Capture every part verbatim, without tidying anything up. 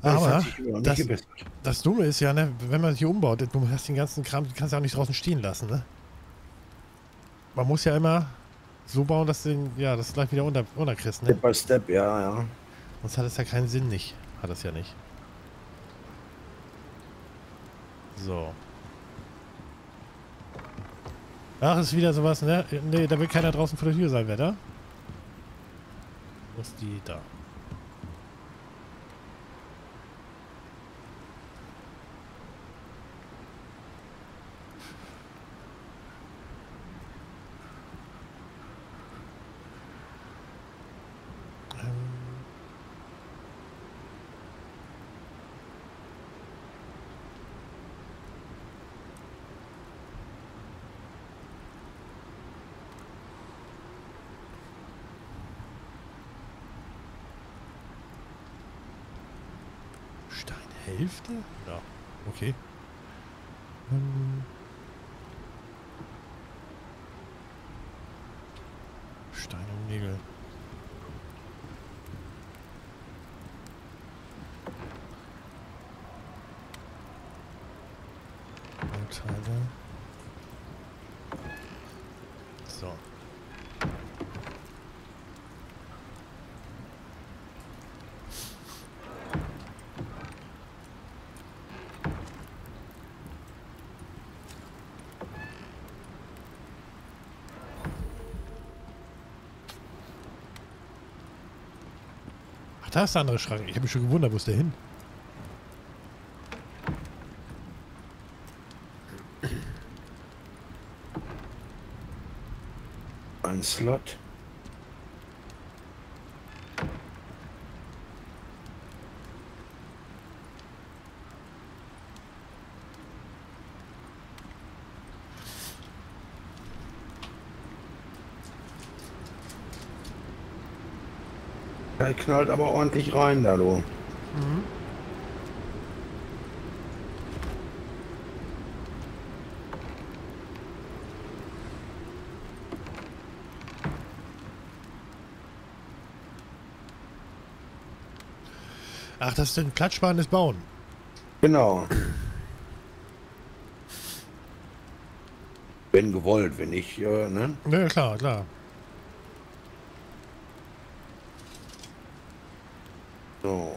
Das hat Aber sich immer noch nicht das, gebessert. das Dumme ist ja, ne, wenn man sich umbaut, du hast den ganzen Kram, du kannst ja auch nicht draußen stehen lassen, ne? Man muss ja immer so bauen, dass du den, ja, das gleich wieder unter, unterkriegst, ne? Step by Step, ja, ja. Sonst hat es ja keinen Sinn nicht. Hat es ja nicht. So. Ach, ist wieder sowas, ne? Ne, da will keiner draußen vor der Tür sein, wer da? Wo ist die da? Steinhälfte? Ja, okay. Ähm Stein und Nägel. Bauteile. So. Ach, da ist der andere Schrank. Ich habe mich schon gewundert, wo ist der hin? Ein Slot. Der knallt aber ordentlich rein da, du. Mhm. Ach, das ist ein platzsparendes Bauen. Genau. Wenn gewollt, wenn nicht, äh, ne? Ja, klar, klar. So.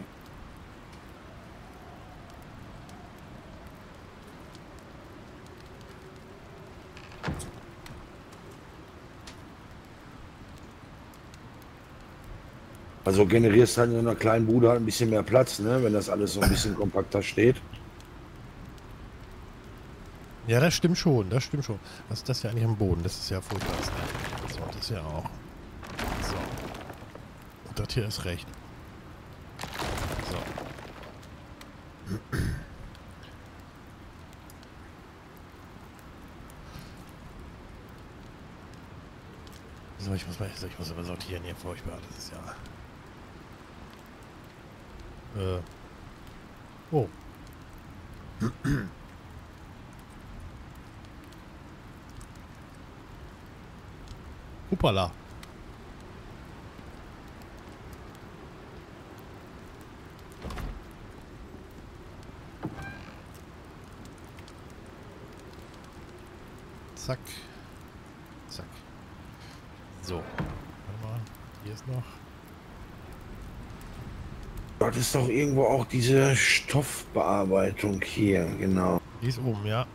Also generierst halt in einer kleinen Bude halt ein bisschen mehr Platz, ne? Wenn das alles so ein bisschen kompakter steht. Ja, das stimmt schon, das stimmt schon. Was ist das hier eigentlich am Boden? Das ist ja furchtbar. So, das ja auch. So. Und das hier ist recht. So. So, ich muss mal, ich muss aber sortieren hier, furchtbar. Das ist ja... Äh. Oh. Hoppala. Zack. Zack. So. Warte mal. Hier ist noch. Dort ist doch irgendwo auch diese Stoffbearbeitung hier, genau. Die ist oben, ja.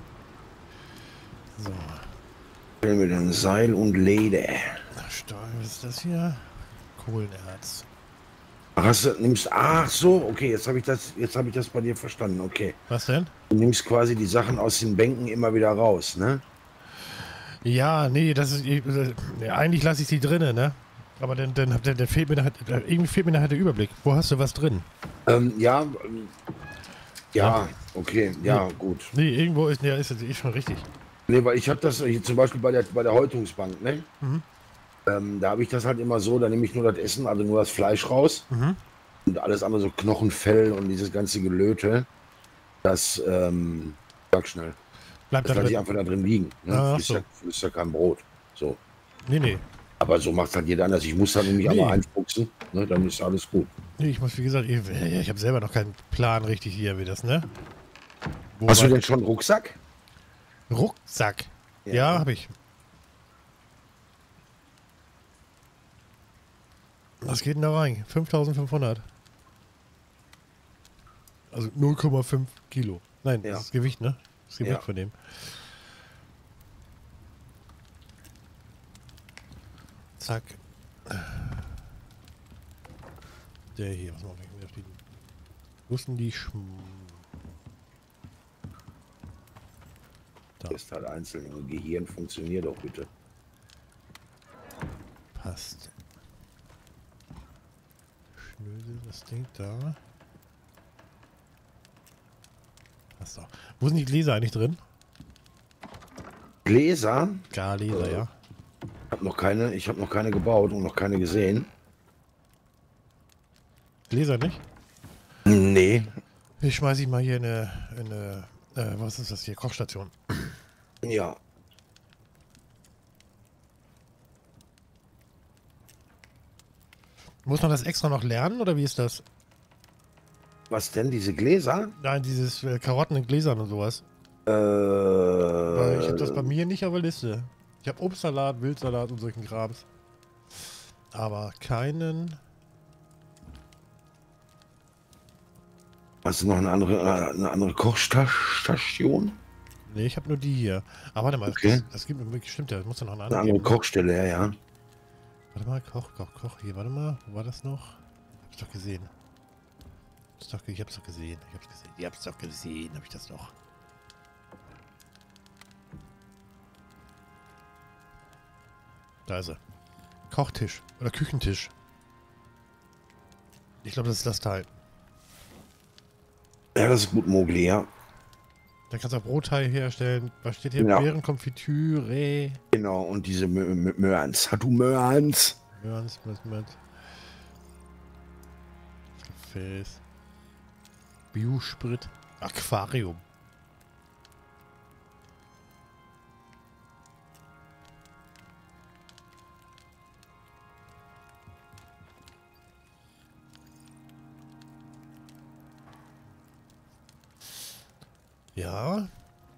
So. Mit einem Seil und Leder. Stahl, was ist das hier? Kohlenerz. Ach, hast du, nimmst, ach so, okay, jetzt habe ich das, jetzt habe ich das bei dir verstanden, okay. Was denn? Du nimmst quasi die Sachen aus den Bänken immer wieder raus, ne? Ja, nee, das ist, äh, ja, eigentlich lasse ich die drinnen, ne? Aber dann, dann, dann, dann fehlt mir halt, irgendwie fehlt mir nachher der Überblick. Wo hast du was drin? Ähm, ja, ähm, ja, Ja. okay, ja, Nee. gut. Nee, irgendwo ist, ja, ist, ist schon richtig. Nee, weil ich habe das hier zum Beispiel bei der, bei der Häutungsbank, ne? Mhm. Ähm, da habe ich das halt immer so, da nehme ich nur das Essen, also nur das Fleisch raus Mhm. und alles andere, so Knochen, Fell und dieses ganze Gelöte, das, ähm, sag schnell, Bleibt das da lasse ich drin. einfach da drin liegen. Ne? Ach Frisst, so. ja, frisst ja kein Brot. So. Nee, nee. Aber so macht halt jeder anders. Ich muss halt nämlich Nee. einmal einfuchsen, ne? Dann ist alles gut. Nee, ich muss, wie gesagt, ich, ich habe selber noch keinen Plan richtig hier, wie das, ne? Wo Hast du war- denn schon einen Rucksack? Rucksack. Ja, Ja. habe ich. Was geht denn da rein? fünftausendfünfhundert. Also null Komma fünf Kilo. Nein, Ja. das ist Gewicht, ne? Das Gewicht Ja. von dem. Zack. Der hier, was machen wir auf die? Wussten die Schm... Da, Ist halt einzeln. Im Gehirn funktioniert doch bitte. passt. Schnösel, das Ding da. Passt doch. Wo sind die Gläser eigentlich drin? Gläser? Gar Gläser, ja. Ich habe noch keine, ich habe noch keine gebaut und noch keine gesehen. Gläser nicht? Nee. Ich schmeiße ich mal hier eine, eine äh, was ist das hier? Kochstation. Ja. Muss man das extra noch lernen oder wie ist das? Was denn, diese Gläser? Nein, dieses äh, Karotten in Gläsern und sowas. Äh, Weil ich habe das bei mir nicht auf der Liste. Ich habe Obstsalat, Wildsalat und solchen Krams. Aber keinen... Hast du noch eine andere, äh, eine andere Kochstation? Nee, ich habe nur die hier. Aber warte mal, Okay. das, das gibt mir stimmt ja, das muss ja noch eine Eine andere andere geben. Kochstelle, ja, ja. Warte mal, Koch, Koch, Koch. Hier, warte mal, wo war das noch? Hab's doch gesehen. Hab's doch, ich hab's doch gesehen. Ich hab's gesehen. Ich hab's doch gesehen, hab ich das noch. Da ist er. Kochtisch. Oder Küchentisch. Ich glaube, das ist das Teil. Ja, das ist gut, Mogli, ja. Da kannst du auch Brotteig herstellen. Was steht hier? Ja. Beerenkonfitüre. Genau, und diese Mö- Mö- Möhrens. Hast du Möhrens? Möhrens mit, mit. Gefäß. Biosprit. Aquarium. Ja. Und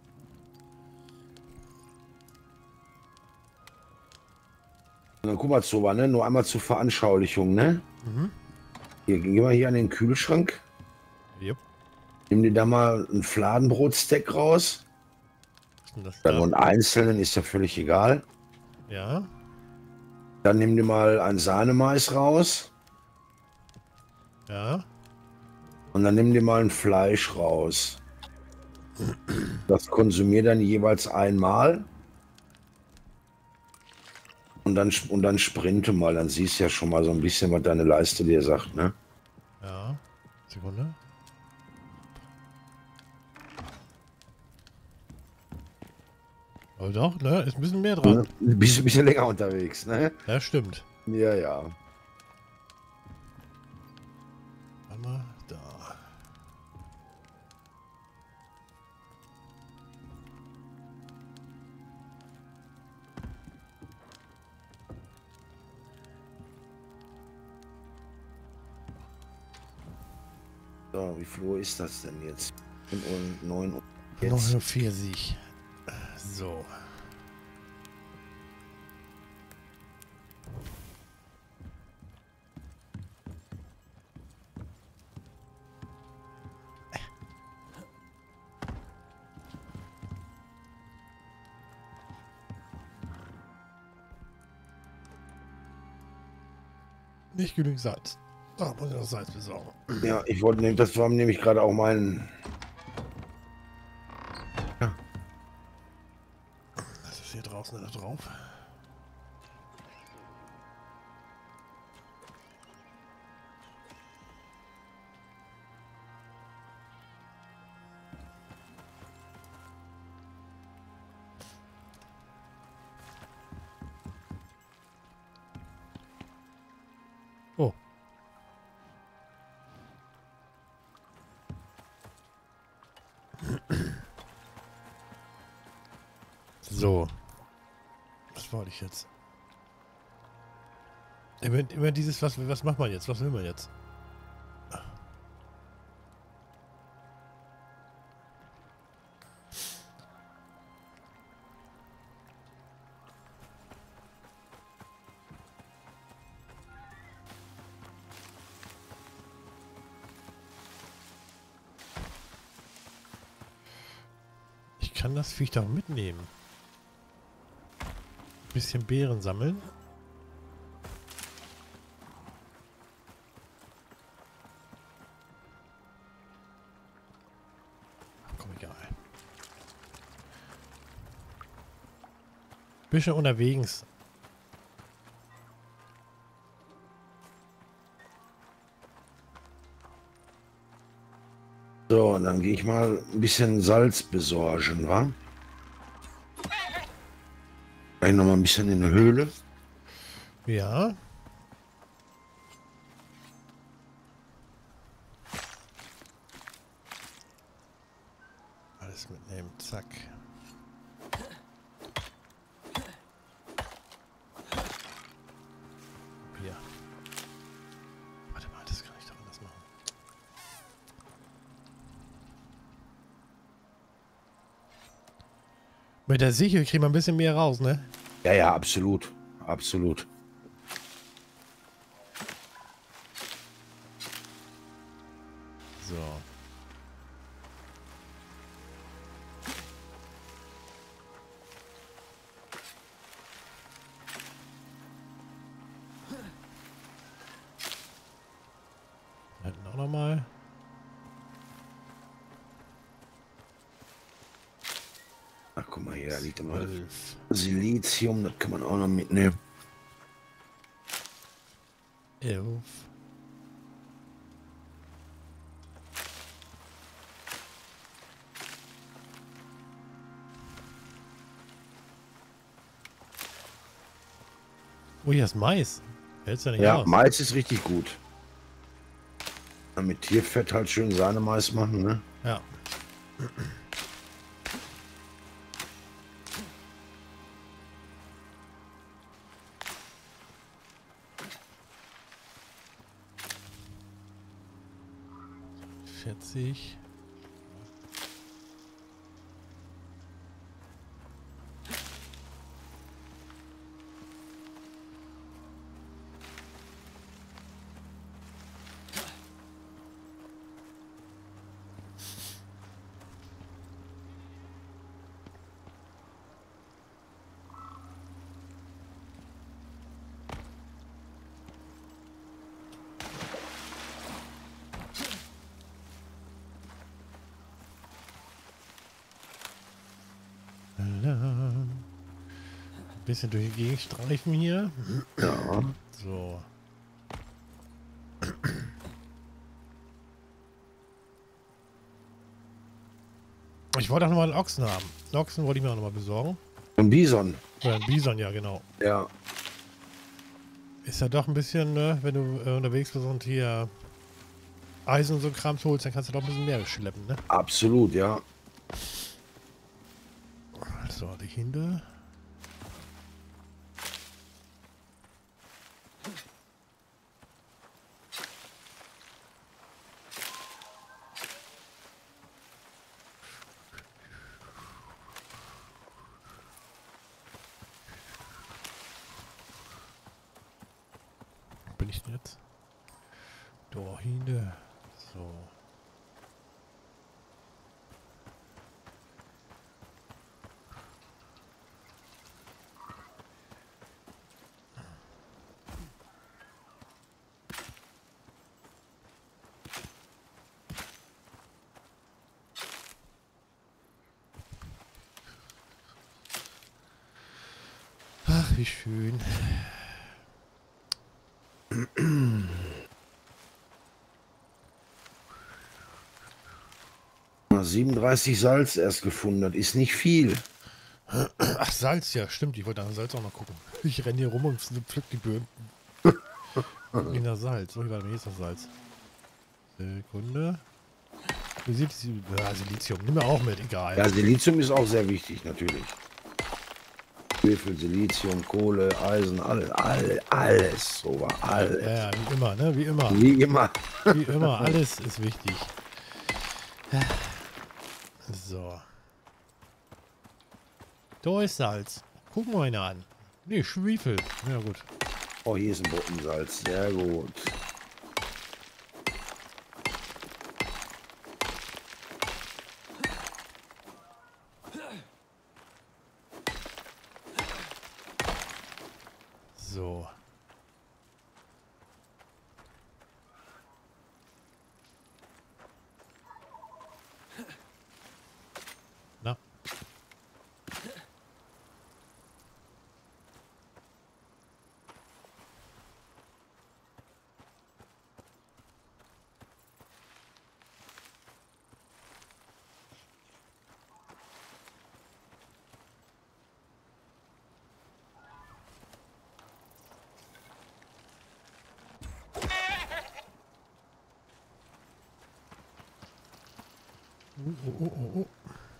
dann guck mal, Zoba, ne? Nur einmal zur Veranschaulichung, ne? Mhm. Hier, geh mal hier an den Kühlschrank. Jupp. Nimm dir da mal ein Fladenbrotsteak raus. Was ist denn das Dann da? nur einen einzelnen, ist ja völlig egal. Ja. Dann nimm dir mal ein Sahnemais raus. Ja. Und dann nimm dir mal ein Fleisch raus. Das konsumier dann jeweils einmal. Und dann, und dann sprinte mal. Dann siehst du ja schon mal so ein bisschen, was deine Leiste dir sagt, ne? Ja. Sekunde. Aber doch, ne? Ist ein bisschen mehr dran. Du bist ein bisschen länger unterwegs, ne? Ja, stimmt. Ja, ja. Warte mal, da. So, wie viel Uhr ist das denn jetzt? Und neun Uhr. Jetzt. neunundvierzig. So. Nicht genügend Salz. Da muss ich noch Salz besorgen. Ja, ich wollte nehmen, das war nämlich gerade auch mein. Was ist hier draußen da drauf? Oh. So. Was wollte ich jetzt? Immer, immer dieses, was, was macht man jetzt? Was will man jetzt? kann das Viech doch mitnehmen. Bisschen Beeren sammeln. Ach, komm, egal. Bisschen unterwegs. So, und dann gehe ich mal ein bisschen Salz besorgen, wa? Gleich noch mal ein bisschen in der Höhle. Ja. Alles mitnehmen, zack. Hier. Warte mal, das kann ich doch anders machen. Mit der Sichel kriegen wir ein bisschen mehr raus, ne? Ja, ja, absolut. Absolut. So. Da hinten auch nochmal. Ach, guck mal hier, da liegt immer Zwölf. Silizium, das kann man auch noch mitnehmen. Elf. Oh, hier ist Mais. Hältst du ja nicht Ja, aus. Mais ist richtig gut. Mit Tierfett halt schön Sahnemais machen, ne? Ja. vierzig. Ein bisschen durch die Gegend streifen hier. Ja. So. Ich wollte auch nochmal einen Ochsen haben. Einen Ochsen wollte ich mir auch nochmal besorgen. Und Bison. Oder einen Bison, ja genau. Ja. Ist ja doch ein bisschen, ne, wenn du äh, unterwegs bist und hier Eisen und so Krams holst, dann kannst du doch ein bisschen mehr schleppen, ne? Absolut, ja. So, die Hinde. Wo bin ich denn jetzt? Da, Hinde. So. Ach, wie schön. siebenunddreißig Salz erst gefunden, das ist nicht viel. Ach, Salz, ja, stimmt. Ich wollte nach Salz auch noch gucken. Ich renne hier rum und pflück die Böden. Guck nach Salz. So, warte mal, hier ist das Salz. Sekunde. Silizium. Ja, Silizium. Nimm mir auch mit, egal. Ja, Silizium ist auch sehr wichtig, natürlich. Schwefel, Silizium, Kohle, Eisen, alles, alles, alles, so war alles. Ja, ja, wie immer, ne? Wie immer. Wie immer. Wie immer, alles ist wichtig. So. Da ist Salz. Gucken wir ihn an. Nee, Schwefel. Ja, gut. Oh, hier ist ein Bottensalz, sehr gut. Oh, oh, oh, oh.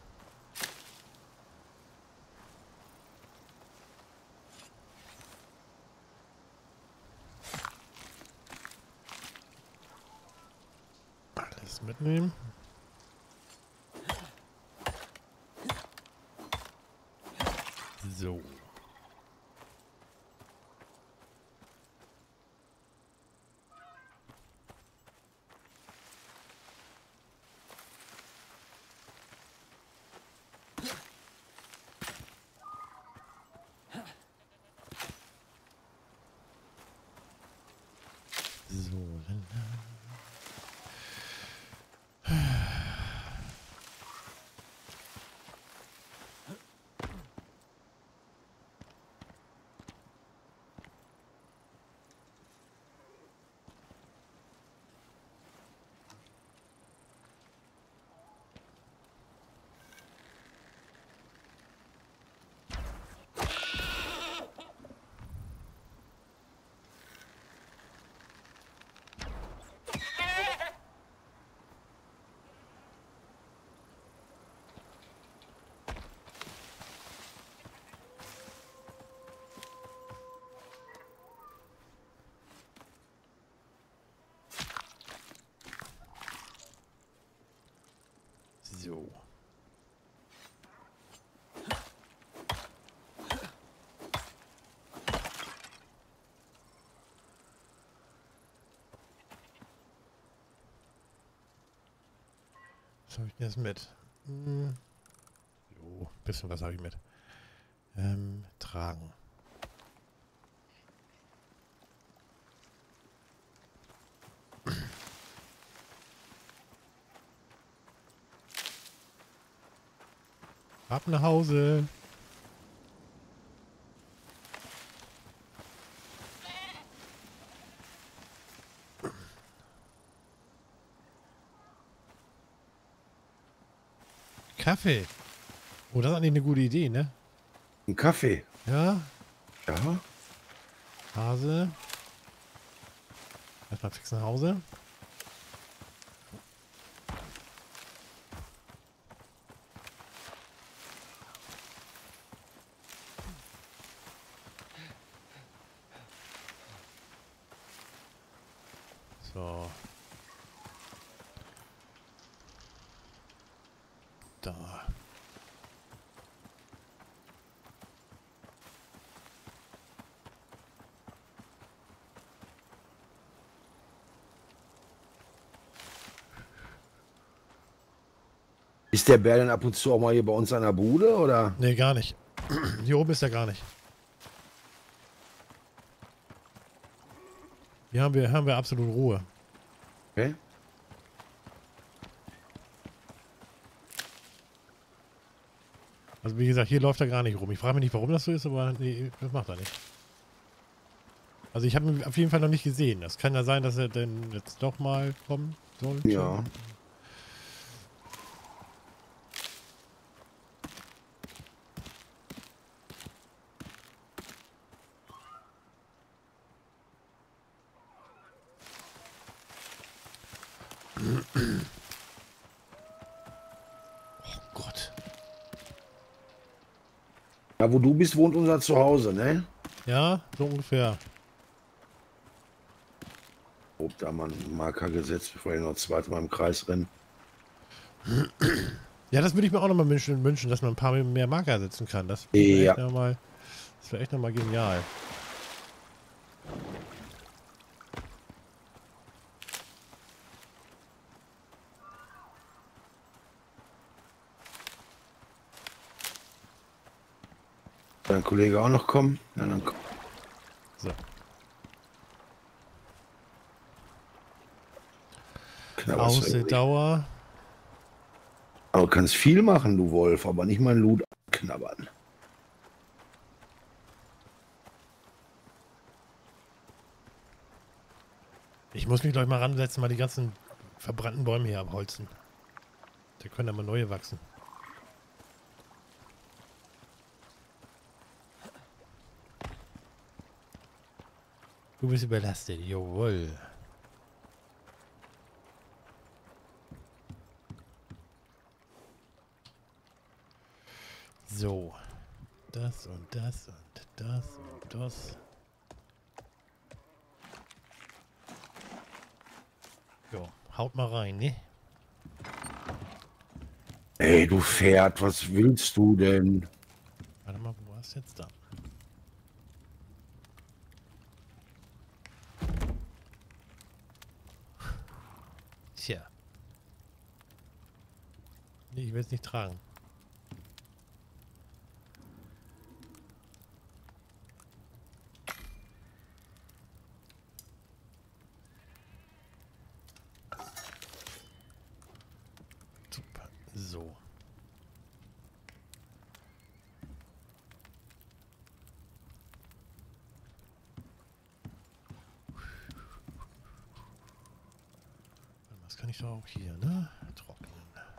Alles mitnehmen. So. So, dann. So. Was habe ich denn jetzt mit? Hm. Jo, bisschen was habe ich mit. Ähm, tragen. Ab nach Hause. Kaffee. Oh, das ist eigentlich eine gute Idee, ne? Ein Kaffee. Ja. Ja. Hase. Erstmal fix nach Hause. So. Da. Ist der Bär denn ab und zu auch mal hier bei uns an der Bude, oder? Nee, gar nicht. Hier oben ist er gar nicht. Hier haben wir, haben wir absolut Ruhe. Okay. Also wie gesagt, hier läuft er gar nicht rum. Ich frage mich nicht, warum das so ist, aber nee, das macht er nicht. Also ich habe ihn auf jeden Fall noch nicht gesehen. Das kann ja sein, dass er denn jetzt doch mal kommen soll. Ja. Oh Gott. Da, wo du bist, wohnt unser Zuhause, ne? Ja, so ungefähr. Ob da mal einen Marker gesetzt, bevor ich noch zweimal im Kreis renne. Ja, das würde ich mir auch noch mal wünschen, wünschen, dass man ein paar mehr Marker setzen kann. Das wäre Ja. echt noch mal, das wäre echt noch mal genial. Dein Kollege auch noch kommen? Ja, dann komm. So. Knabberst du irgendwie. Ausdauer. Aber du kannst viel machen, du Wolf, aber nicht mein Loot knabbern. Ich muss mich gleich mal ransetzen, mal die ganzen verbrannten Bäume hier abholzen. Da können ja mal neue wachsen. Du bist überlastet, jawohl. So. Das und das und das und das. Jo, haut mal rein, ne? Ey, du Pferd, was willst du denn? Warte mal, wo warst du jetzt da? Tja. Nee, ich will es nicht tragen. Super. So. Das kann ich doch auch hier, ne? Trocknen.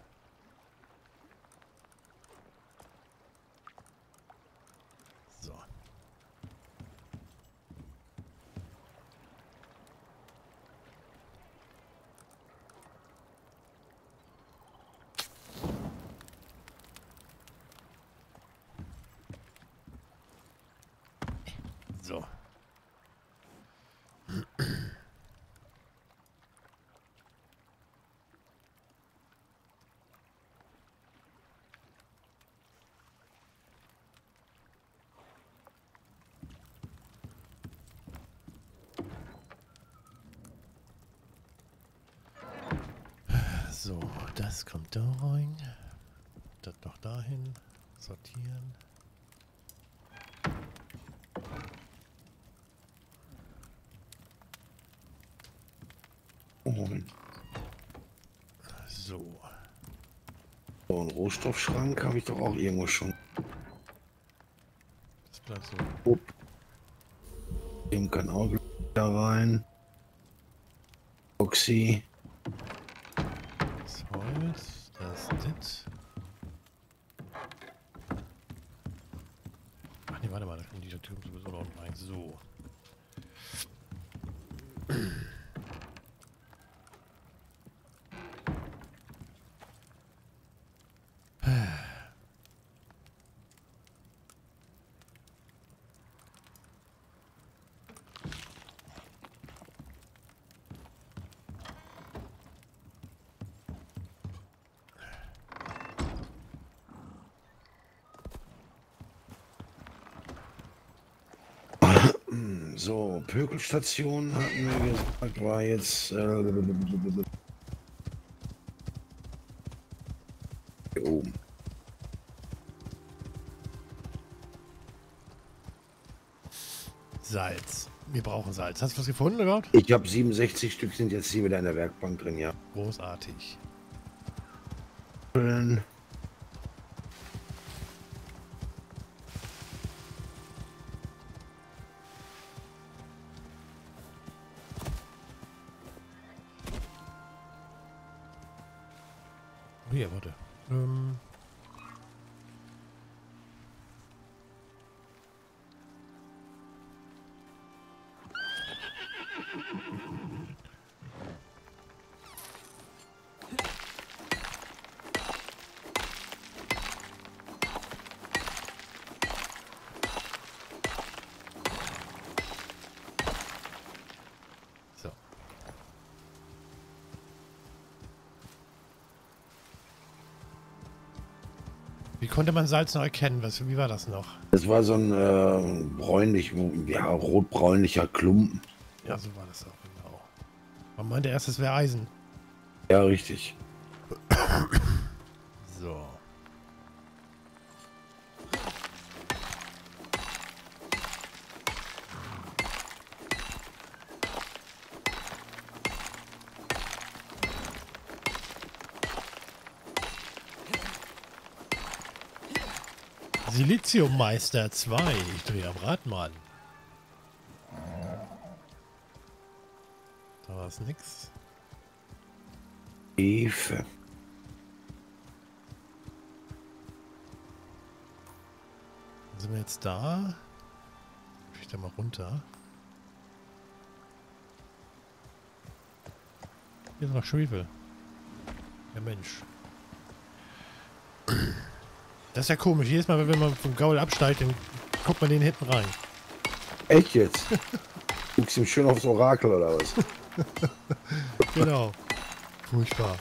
So. So. So, das kommt da rein. Das noch dahin. Sortieren. Und So. so einen Rohstoffschrank habe ich doch auch irgendwo schon. Das bleibt so. Upp. Dem kann auch da rein. Oxy. Das Holz. Das dit. Ach nee, warte mal, da kann die Tür sowieso noch rein. So. So, Pökelstation hatten wir gesagt, war jetzt äh, hier oben. Salz. Wir brauchen Salz. Hast du was gefunden überhaupt? Ich habe siebenundsechzig Stück, sind jetzt hier wieder in der Werkbank drin, ja. Großartig. Oh hier, warte. Ähm. So. Wie konnte man Salz noch erkennen? Was, wie war das noch? Das war so ein äh, bräunlich, ja, rotbräunlicher Klumpen. Ja, so war das auch, genau. Man meinte erst, es wäre Eisen. Ja, richtig. So. Siliziummeister zwei. Ich drehe am Rad mal. Da war es nix. Hefe. Sind wir jetzt da? Ich da mal runter. Hier ist noch Schwefel. Ja Mensch. Das ist ja komisch. Jedes Mal, wenn man vom Gaul absteigt, dann guckt man den hinten rein. Echt jetzt? Guckst ihm schön aufs Orakel oder was? Genau. Furchtbar.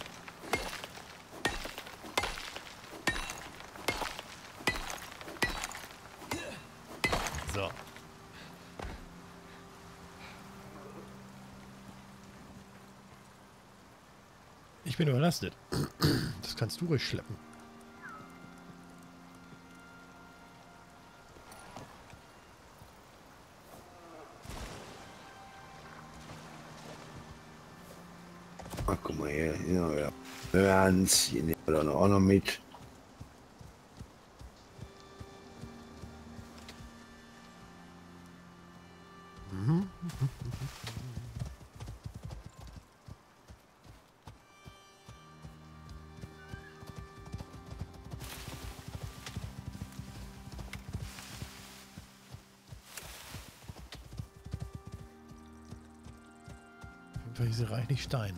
So. Ich bin überlastet. Das kannst du ruhig schleppen. Ach, guck mal hier. Ja, ja. Ganz, hier nehmen wir dann auch noch mit. Mhm. Diese reichlich Stein.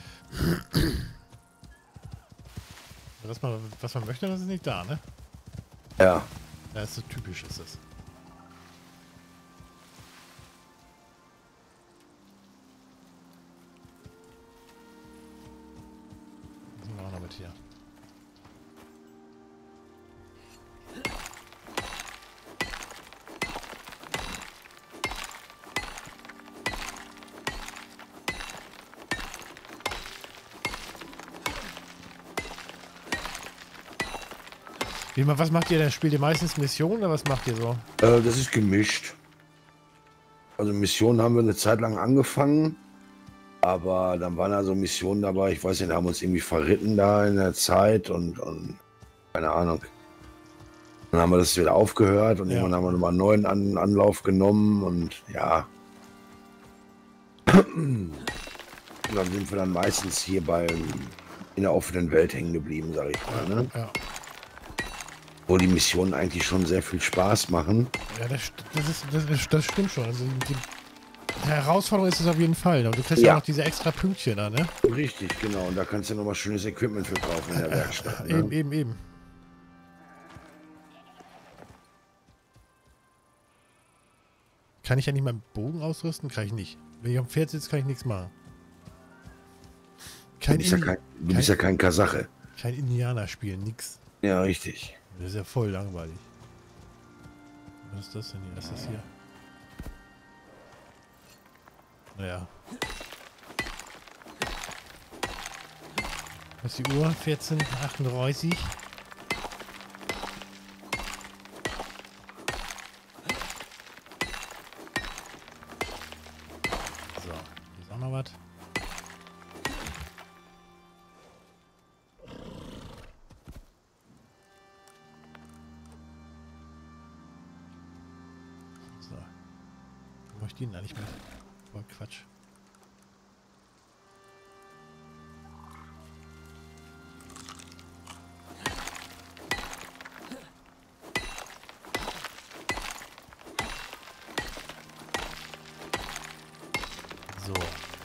Was man, was man möchte, das ist nicht da, ne? Ja. Ja, ist so typisch, ist es. Was sind wir auch noch mit hier? Wie, was macht ihr denn? Spielt ihr meistens Missionen oder was macht ihr so? Äh, das ist gemischt. Also Missionen haben wir eine Zeit lang angefangen, aber dann waren also Missionen dabei, ich weiß nicht, haben uns irgendwie verritten da in der Zeit und, und keine Ahnung. Dann haben wir das wieder aufgehört und Ja. irgendwann haben wir nochmal einen neuen An Anlauf genommen und ja. Und dann sind wir dann meistens hier beim in der offenen Welt hängen geblieben, sag ich mal. Ne? Ja, Wo die Missionen eigentlich schon sehr viel Spaß machen. ja das, das, ist, das, ist, das stimmt schon. Also die, die Herausforderung ist es auf jeden Fall. Und du kriegst ja Ja. auch noch diese extra Pünktchen da, ne? Richtig, genau. Und da kannst du nochmal schönes Equipment für kaufen in der Werkstatt. Ne? Eben, eben, eben. Kann ich ja nicht meinen Bogen ausrüsten? Kann ich nicht. Wenn ich am Pferd sitze, kann ich nichts machen. Du Kein, bist, ja Indi kein, du kein, bist ja kein Kasache. kein Indianer spielen, nix. Ja, richtig. Das ist ja voll langweilig. Was ist das denn hier? Was ist das hier? Naja. Was ist die Uhr? vierzehn achtunddreißig. So, hier ist auch noch was. So. Wo mach ich die denn eigentlich mit? Oh, Quatsch. So.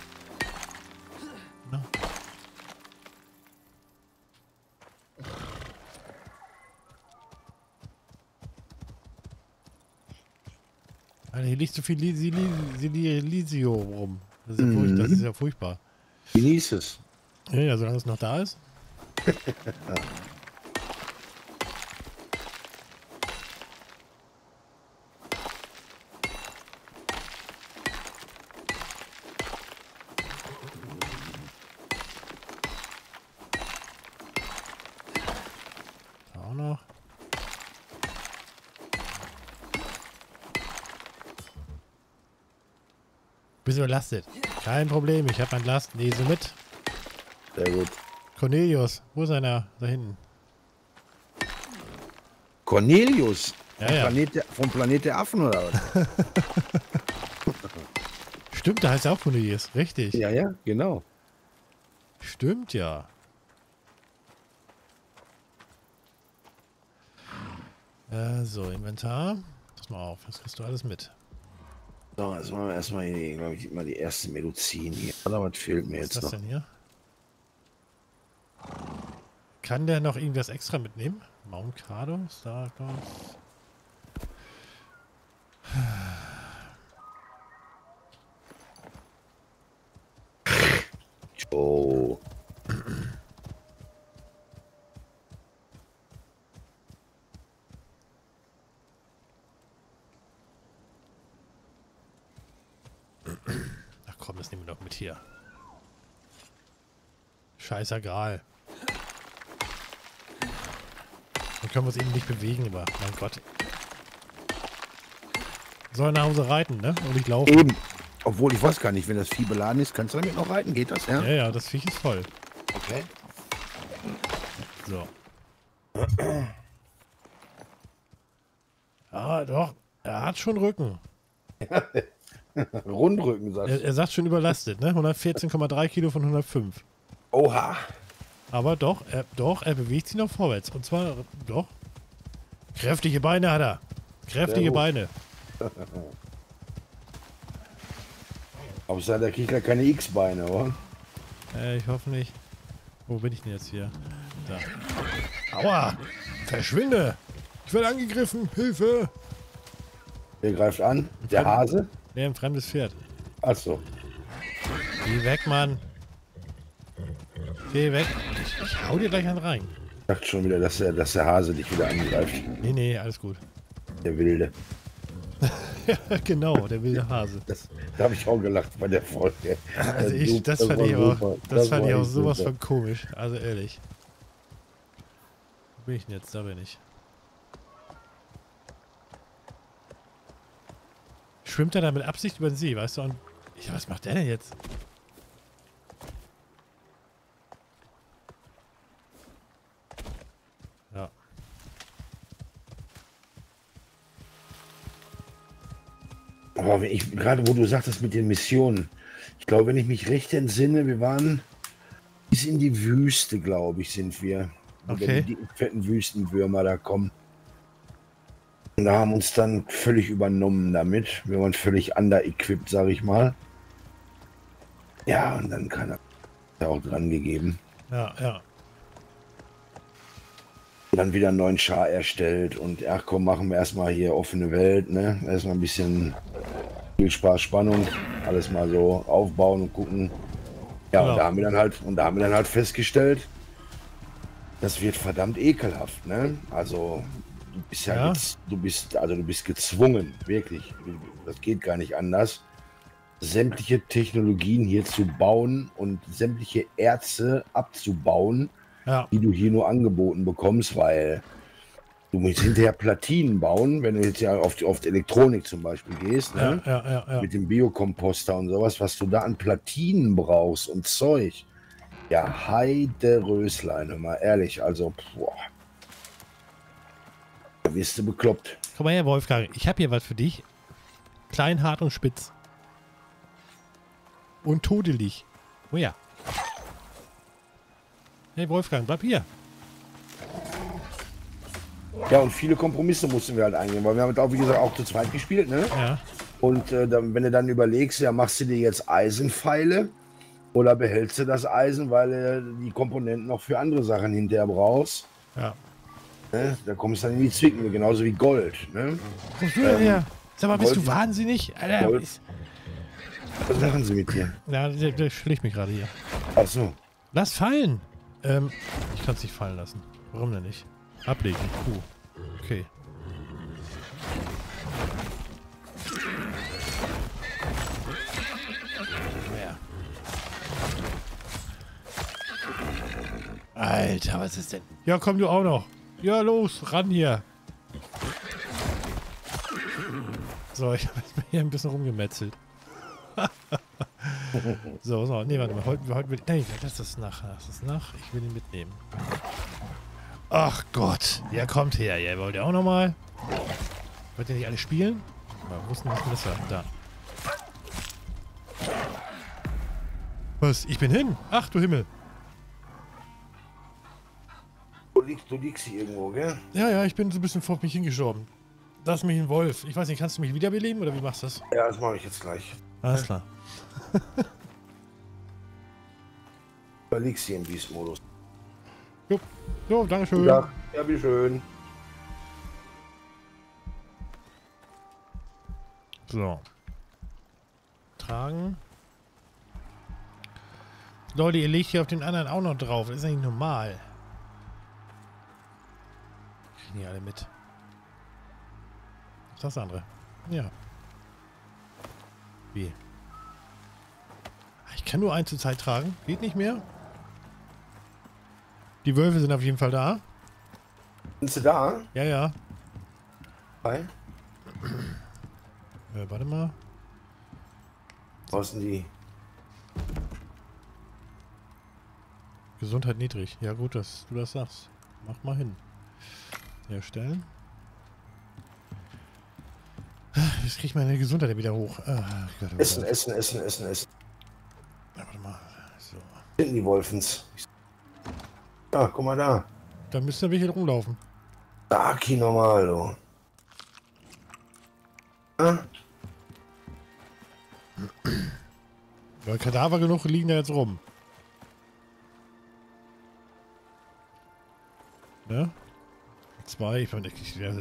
Na? Alter, hier liegt so viel Lisi- Lisi- Lisio rum. Das ist, ja furch- das ist ja furchtbar. Genieß es. Ja, ja, solange es noch da ist. Da auch noch. Bist überlastet. Kein Problem, ich habe mein Lastenesel mit. Sehr gut. Cornelius, wo ist einer? Da hinten. Cornelius. Ja, vom, ja. Planet der, vom Planet der Affen oder was? Stimmt, da heißt er auch Cornelius. Richtig. Ja, ja, genau. Stimmt ja. Äh, so, Inventar. Pass mal auf, das kriegst du alles mit. So, jetzt machen wir erstmal hier, glaube ich, mal die erste Medizin hier. Oder was fehlt mir Was ist jetzt das noch? denn hier? Kann der noch irgendwas extra mitnehmen? Mount Cardo, Starglass. Oh. Ach komm, das nehmen wir doch mit hier. Scheißer Gral. Dann können wir uns eben nicht bewegen, aber mein Gott. Soll nach Hause reiten, ne? Und nicht laufen. Eben. Obwohl, ich weiß gar nicht, wenn das Vieh beladen ist, kannst du damit noch reiten? Geht das, ja? Ja, ja, das Viech ist voll. Okay. So. Ah, doch. Er hat schon Rücken. Rundrücken, sagst Er, du. er sagt schon überlastet, ne? hundertvierzehn Komma drei Kilo von hundertfünf. Oha. Aber doch, er, doch, er bewegt sich noch vorwärts. Und zwar, doch. Kräftige Beine hat er. Kräftige Sehr gut. Beine. Außer der kriegt ja keine X-Beine, oder? Äh, ich hoffe nicht. Wo bin ich denn jetzt hier? Da. Aua! Verschwinde! Ich werde angegriffen! Hilfe! Wer greift an? Der Hase? Nee, ein fremdes Pferd. Achso. Geh weg, Mann! Geh weg! Ich, ich hau dir gleich einen rein. Ich dachte schon wieder, dass der, dass der Hase dich wieder angreift. Nee, nee, alles gut. Der Wilde. Ja, genau, der wilde Hase. Das, da habe ich auch gelacht bei der Folge. Also Äh, ich, super, das fand war ich auch, super. das fand war ich auch echt sowas super. von komisch. Also ehrlich. Wo bin ich denn jetzt? Da bin ich. Schwimmt er da mit Absicht über den See, weißt du? Und ja, was macht der denn jetzt? Ja. Aber wenn ich, gerade wo du sagtest mit den Missionen, ich glaube, wenn ich mich recht entsinne, wir waren bis in die Wüste, glaube ich, sind wir. Wo Okay. die dicken, fetten Wüstenwürmer da kommen. Und da haben uns dann völlig übernommen damit. Wir waren völlig under-equipped, sage ich mal. Ja, und dann kann er auch dran gegeben. Ja, ja. Dann wieder einen neuen Char erstellt und ach komm, machen wir erstmal hier offene Welt, ne? Erstmal ein bisschen viel Spaß, Spannung, alles mal so aufbauen und gucken. Ja, Genau. und da haben wir dann halt, und da haben wir dann halt festgestellt, das wird verdammt ekelhaft, ne? Also du bist ja, Ja. gez- du bist, also du bist gezwungen, wirklich. Das geht gar nicht anders. Sämtliche Technologien hier zu bauen und sämtliche Erze abzubauen, Ja, die du hier nur angeboten bekommst, weil du musst hinterher Platinen bauen, wenn du jetzt ja auf die, auf die Elektronik zum Beispiel gehst, ja, ne? ja, ja, ja. Mit dem Biokomposter und sowas, was du da an Platinen brauchst und Zeug. Ja, Heide Röslein, hör mal ehrlich, also, boah. Da wirst du bekloppt. Komm mal her, Wolfgang. Ich habe hier was für dich. Klein, hart und spitz. Und todelig. Oh ja. Hey, Wolfgang, bleib hier. Ja, und viele Kompromisse mussten wir halt eingehen, weil wir haben auch, wie gesagt, auch zu zweit gespielt, ne? Ja. Und äh, dann, wenn du dann überlegst, ja, machst du dir jetzt Eisenpfeile oder behältst du das Eisen, weil du die Komponenten noch für andere Sachen hinterher brauchst, Ja. ne? Da kommst du dann in die Zwicken, genauso wie Gold, ne? Wo kommst du denn her? Sag mal, bist Gold- du wahnsinnig? Alter, Gold. ist, Was machen sie mit dir? ja, der, der schlägt mich gerade hier. Ach so. Lass fallen. Ähm, ich kann es nicht fallen lassen. Warum denn nicht? Ablegen. Puh. Okay. Ja. Alter, was ist denn? Ja, komm du auch noch. Ja, los, ran hier. So, ich habe jetzt hier ein bisschen rumgemetzelt. So, so, nee, warte mal, heute, heute will, nee, das ist nach, das ist nach, ich will ihn mitnehmen. Ach Gott, ja, kommt her, ihr wollt ihr auch nochmal? Wollt ihr nicht alle spielen? Mal, wo ist denn das Messer? Da. Was, ich bin hin? Ach du Himmel. Du liegst, du liegst hier irgendwo, gell? Ja, ja, ich bin so ein bisschen vor mich hingeschoben. Da ist mich ein Wolf. Ich weiß nicht, kannst du mich wiederbeleben oder wie machst du das? Ja, das mache ich jetzt gleich. Alles klar. Du liegst hier im Beast-Modus. Jo, jo, dankeschön. Ja, ja, wie schön. So. Tragen. Leute, ihr legt hier auf den anderen auch noch drauf. Das ist nicht normal. Kriegen die alle mit. Was ist das andere? Ja. Wie? Ich kann nur einen zur Zeit tragen. Geht nicht mehr. Die Wölfe sind auf jeden Fall da. Sind sie da? Ja, ja. Hi. Äh, warte mal. Außen die. Gesundheit niedrig. Ja gut, dass du das sagst. Mach mal hin. Herstellen. Jetzt kriege ich meine Gesundheit wieder hoch. Ah, Gott, oh Essen, Gott. essen, essen, essen, essen. Ja, warte mal. So. Hinten die Wolfens. Da, guck mal da. Da müsste ein bisschen rumlaufen. Daki normal, du. Ah, Weil Kadaver genug liegen da jetzt rum. Ne? Zwei, ich meine, ich, ja,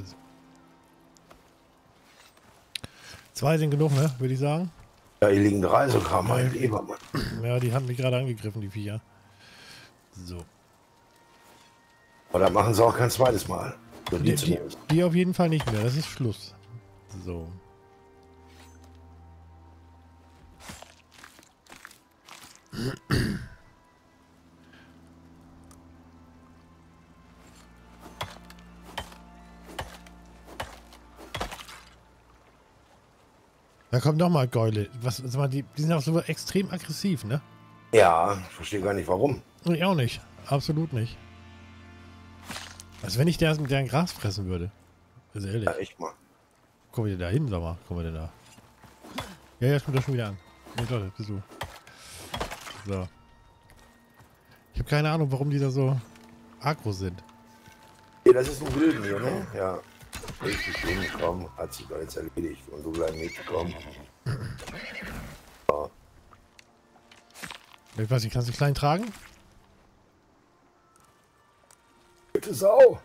zwei sind genug, ne? Würde ich sagen. ja, hier liegen drei sogar, mein Lieber, Mann. Ja, die haben mich gerade angegriffen, die Viecher. So. Aber da machen sie auch kein zweites Mal. So, die Die, die, zumindest. die auf jeden Fall nicht mehr, das ist Schluss. So. Da kommt noch mal Gäule. Was, sag mal, die, die sind auch so extrem aggressiv, ne? Ja, ich verstehe gar nicht warum. Ich auch nicht. Absolut nicht. Als wenn ich deren, deren Gras fressen würde. Also ehrlich. Ja, echt mal. Kommen wir denn da hin, sag mal? Kommen wir denn da? Ja, ja, kommt das schon wieder an. Nee, doch, das bist du. So. Ich habe keine Ahnung, warum die da so aggro sind. Ja, das ist ein Wilden hier, ne? Ja. Richtig hingekommen, hat sich doch jetzt erledigt und so gleich mitgekommen. Ja. Ich weiß nicht, kannst du klein tragen? Bitte Sau!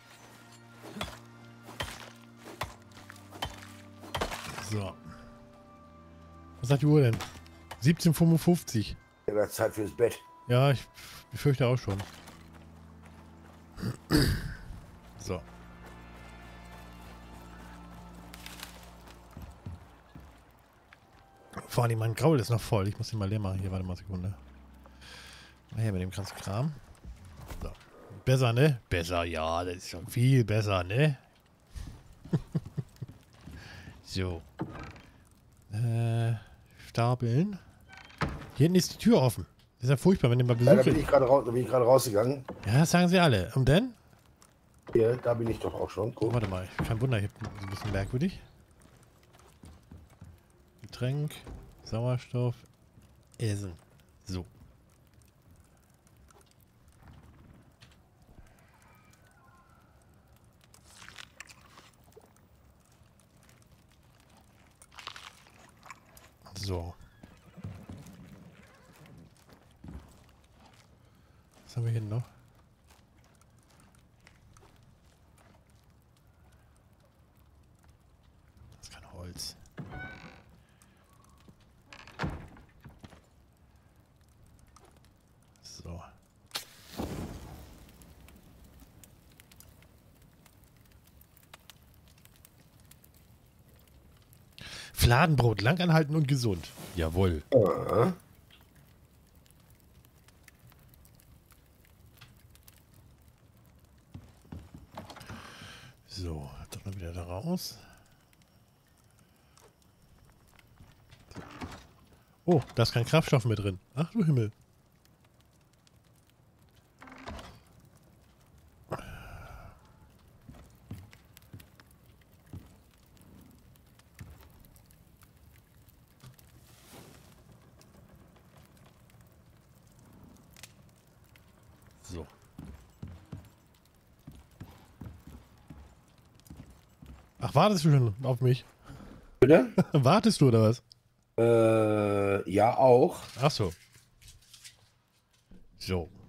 So. Was sagt die Uhr denn? siebzehn Uhr fünfundfünfzig. Ja, das ist Zeit fürs Bett. Ja, ich befürchte auch schon. So. Vor allem mein Graul ist noch voll. Ich muss ihn mal leer machen. Hier, warte mal eine Sekunde. Mal her mit dem ganzen Kram. So. Besser, ne? Besser, ja. Das ist schon viel besser, ne? So. Äh, stapeln. Hier hinten ist die Tür offen. Das ist ja furchtbar, wenn ihr mal Ja, da Besuch bin ich gerade raus, da bin ich gerade rausgegangen. Ja, das sagen sie alle. Und dann? Hier, da bin ich doch auch schon. Oh, Guck. warte mal, kein Wunder, ich bin so ein bisschen merkwürdig. Getränk, Sauerstoff, Essen. So. So. Was haben wir hier noch? Das ist kein Holz. So. Fladenbrot, langanhalten und gesund. Jawohl. Ja. So, dann mal wieder da raus. Oh, da ist kein Kraftstoff mehr drin. Ach du Himmel. So. Ach, wartest du schon auf mich? Bitte? Wartest du oder was? Äh, ja, auch. Ach so. So.